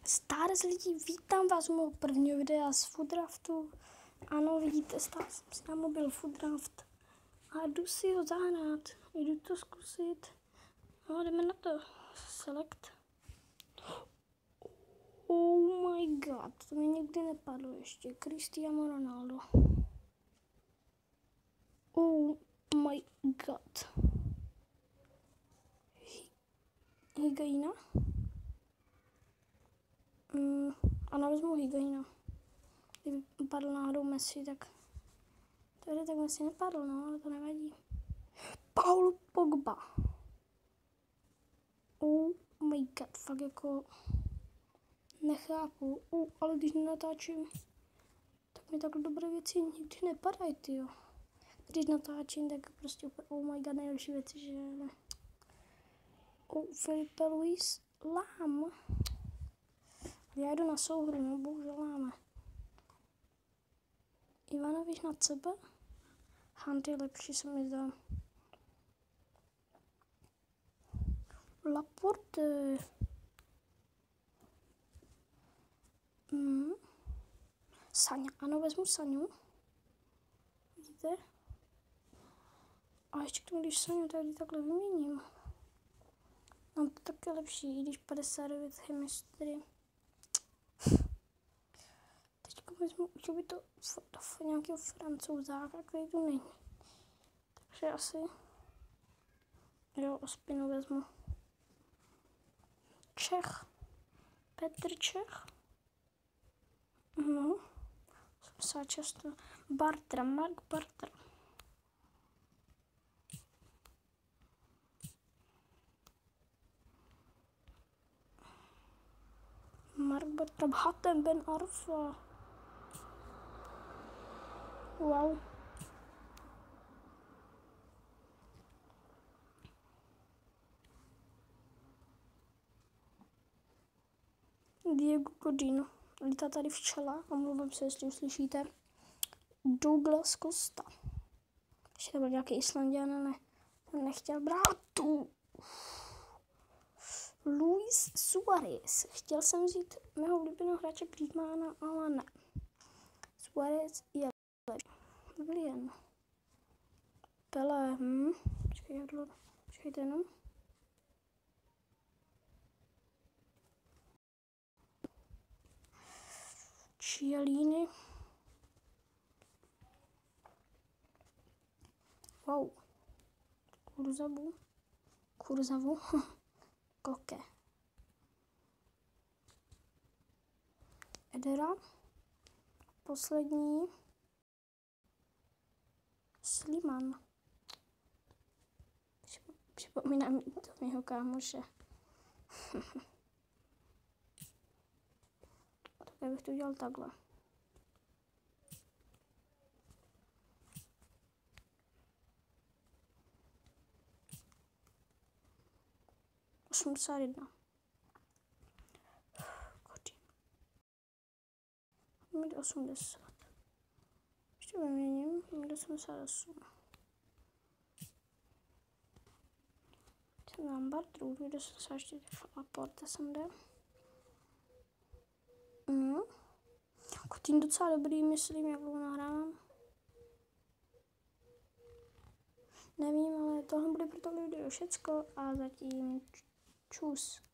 Stars lidi, vítám vás u mého prvního videa z Foodcraftu. Ano, vidíte, stál jsem si na mobil Foodcraft a jdu si ho zahrát, jdu to zkusit. No, jdeme na to. Select. Oh my god, to mi nikdy nepadlo ještě. Cristiano Ronaldo. Oh my god. Higuaina. Ano, vezmu Higuaina. Kdyby padl náhodou Messi, tak Messi nepadl, no, ale to nevadí. Paul Pogba. Oh my god, fakt jako nechápu. Ale když nenatáčím, tak mi takhle dobré věci nikdy nepadají, tyjo. Když natáčím, tak prostě úplně oh my god, nejlepší věci, že ne. Felipe Luis Lám. Já jdu na souhru, no bohužel láme. Ivanovič na sebe. Hunt je lepší, se mi zdá. Laporte. Saňa, ano, vezmu Saňu. Vidíte? A ještě k tomu, když Saňu tady takhle vyměním. No to taky lepší, i když 59 chemistry. Teďka vezmu, že by to nějakého Francouzáka, který tu není. Takže asi jo, Ospinu vezmu. Čech. Petr Čech. No, jsem se často. Bartra, Mark Bartra. Mark Bartra, Hatem Ben Arfa. Wow. Diego Godin. Lítá tady včela, omlouvám se, jestli uslyšíte. Douglas Costa. Ještě to byl nějaký Islandian, ne. Ten nechtěl brát tu. Luis Suarez. Chtěl jsem vzít mého oblíbeného hráče Griezmana, ale ne. Suarez je lepší. Willian. Pele. Počkejte jenom. Chiellini. Wow. Kurzavu. Koke. Edera. Poslední. Sliman. Připomínám to mého kámoše. Tak já bych to udělal takhle. Osmdesát jedna. Mít 80. Ještě vyměním. Mít 88. Jsem dám Bartru. Mít 84. Laporte sem jde. Coutinho docela dobrý, myslím, jak ho nahrávám. Nevím, ale tohle bude pro tohle video všecko a zatím čus.